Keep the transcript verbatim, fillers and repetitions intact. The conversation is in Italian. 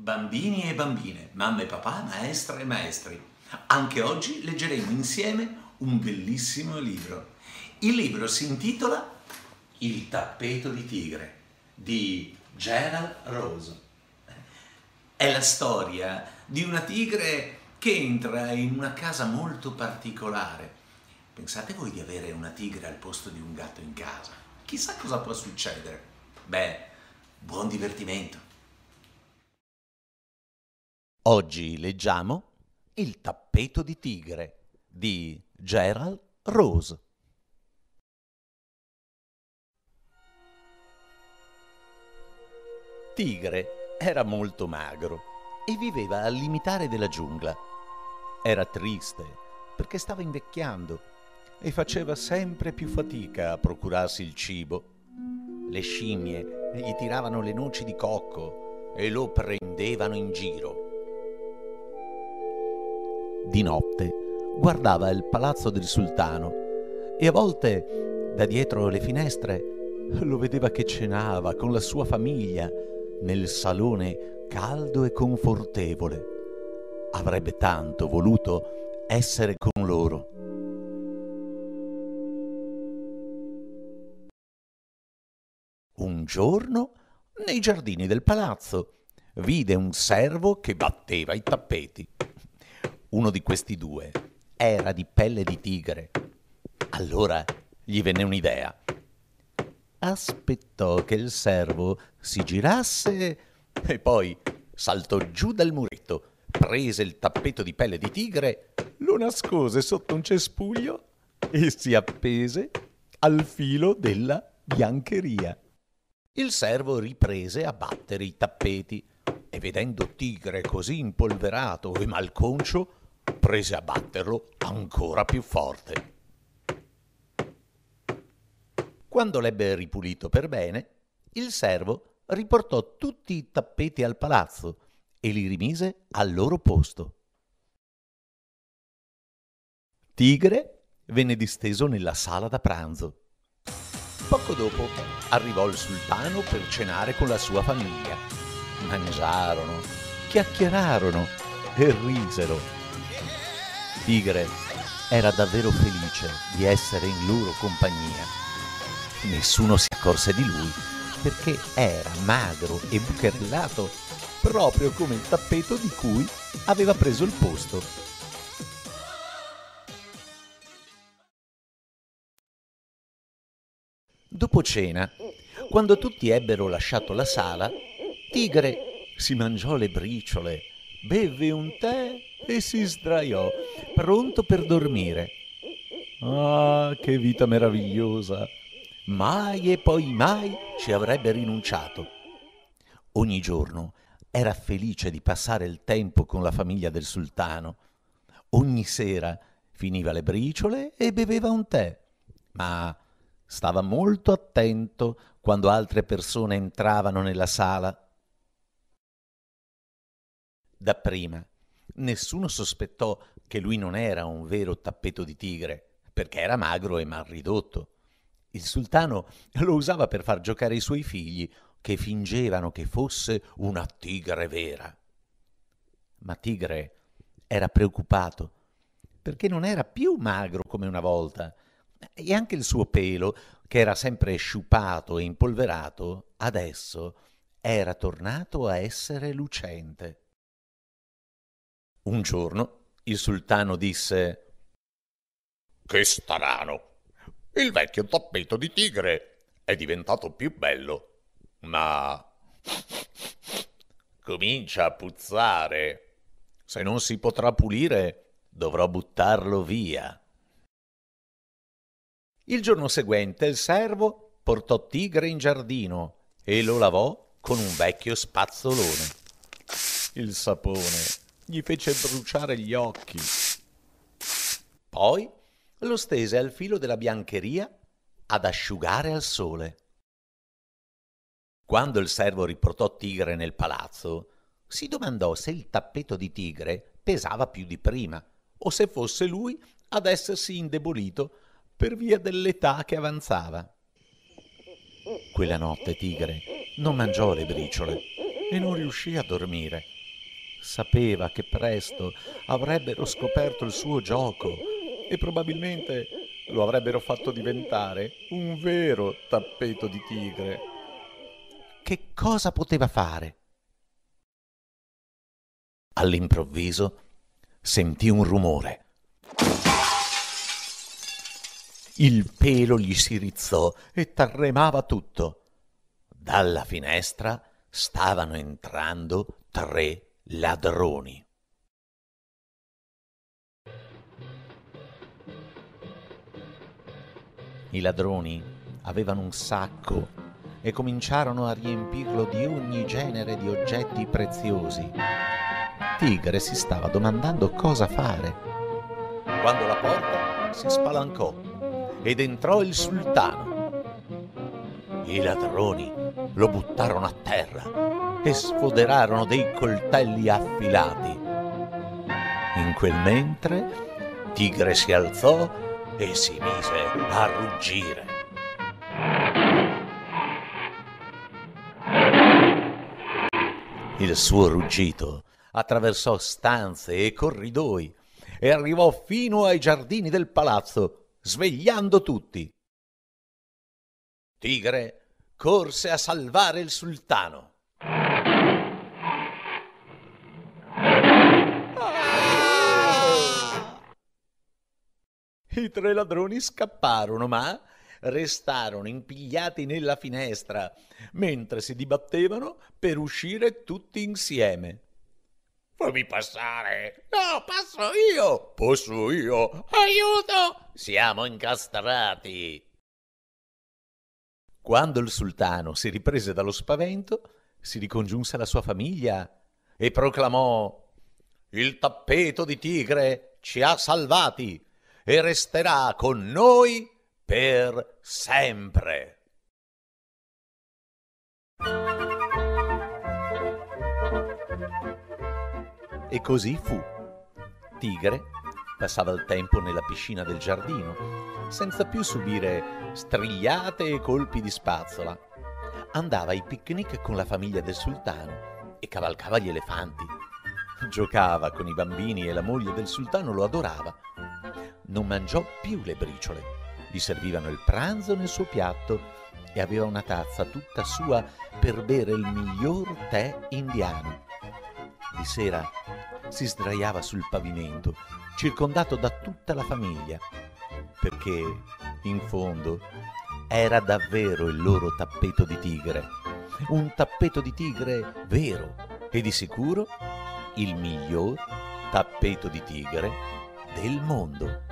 Bambini e bambine, mamma e papà, maestre e maestri, anche oggi leggeremo insieme un bellissimo libro. Il libro si intitola Il tappeto di tigre di Gerald Rose. È la storia di una tigre che entra in una casa molto particolare. Pensate voi di avere una tigre al posto di un gatto in casa? Chissà cosa può succedere. Beh, buon divertimento. Oggi leggiamo Il tappeto di tigre di Gerald Rose. Tigre era molto magro e viveva al limitare della giungla. Era triste perché stava invecchiando e faceva sempre più fatica a procurarsi il cibo. Le scimmie gli tiravano le noci di cocco e lo prendevano in giro. Di notte guardava il palazzo del sultano e a volte da dietro le finestre lo vedeva che cenava con la sua famiglia nel salone caldo e confortevole. Avrebbe tanto voluto essere con loro. Un giorno, nei giardini del palazzo, vide un servo che batteva i tappeti. Uno di questi due era di pelle di tigre. Allora gli venne un'idea. Aspettò che il servo si girasse e poi saltò giù dal muretto, prese il tappeto di pelle di tigre, lo nascose sotto un cespuglio e si appese al filo della biancheria. Il servo riprese a battere i tappeti e vedendo Tigre così impolverato e malconcio, prese a batterlo ancora più forte. Quando l'ebbe ripulito per bene, il servo riportò tutti i tappeti al palazzo e li rimise al loro posto. Tigre venne disteso nella sala da pranzo. Poco dopo arrivò il sultano per cenare con la sua famiglia. Mangiarono, chiacchierarono e risero. Tigre era davvero felice di essere in loro compagnia. Nessuno si accorse di lui perché era magro e bucherellato proprio come il tappeto di cui aveva preso il posto. Dopo cena, quando tutti ebbero lasciato la sala, Tigre si mangiò le briciole, bevve un tè e si sdraiò, pronto per dormire. Ah, che vita meravigliosa! Mai e poi mai ci avrebbe rinunciato. Ogni giorno era felice di passare il tempo con la famiglia del sultano. Ogni sera finiva le briciole e beveva un tè, ma stava molto attento quando altre persone entravano nella sala. Dapprima nessuno sospettò che lui non era un vero tappeto di tigre, perché era magro e mal ridotto. Il sultano lo usava per far giocare i suoi figli, che fingevano che fosse una tigre vera. Ma Tigre era preoccupato, perché non era più magro come una volta, e anche il suo pelo, che era sempre sciupato e impolverato, adesso era tornato a essere lucente. Un giorno il sultano disse: «Che strano! Il vecchio tappeto di tigre è diventato più bello, ma comincia a puzzare. Se non si potrà pulire, dovrò buttarlo via». Il giorno seguente il servo portò Tigre in giardino e lo lavò con un vecchio spazzolone. Il sapone gli fece bruciare gli occhi. Poi lo stese al filo della biancheria ad asciugare al sole. Quando il servo riportò Tigre nel palazzo, si domandò se il tappeto di Tigre pesava più di prima o se fosse lui ad essersi indebolito per via dell'età che avanzava. Quella notte Tigre non mangiò le briciole e non riuscì a dormire. Sapeva che presto avrebbero scoperto il suo gioco e probabilmente lo avrebbero fatto diventare un vero tappeto di tigre. Che cosa poteva fare? All'improvviso sentì un rumore. Il pelo gli si rizzò e tremava tutto. Dalla finestra stavano entrando tre ladroni. I ladroni avevano un sacco e cominciarono a riempirlo di ogni genere di oggetti preziosi. Tigre si stava domandando cosa fare, quando la porta si spalancò ed entrò il sultano. I ladroni lo buttarono a terra e sfoderarono dei coltelli affilati. In quel mentre Tigre si alzò e si mise a ruggire. Il suo ruggito attraversò stanze e corridoi e arrivò fino ai giardini del palazzo, svegliando tutti. Tigre corse a salvare il sultano. I tre ladroni scapparono, ma restarono impigliati nella finestra mentre si dibattevano per uscire tutti insieme. Fammi passare! No, passo io! Posso io! Aiuto! Siamo incastrati! Quando il sultano si riprese dallo spavento, si ricongiunse alla sua famiglia e proclamò: «Il tappeto di Tigre ci ha salvati e resterà con noi per sempre!» E così fu. Tigre passava il tempo nella piscina del giardino, senza più subire strigliate e colpi di spazzola. Andava ai picnic con la famiglia del sultano e cavalcava gli elefanti. Giocava con i bambini e la moglie del sultano lo adorava. Non mangiò più le briciole. Gli servivano il pranzo nel suo piatto e aveva una tazza tutta sua per bere il miglior tè indiano. Di sera si sdraiava sul pavimento, circondato da tutta la famiglia, perché, in fondo, era davvero il loro tappeto di tigre, un tappeto di tigre vero e di sicuro il miglior tappeto di tigre del mondo.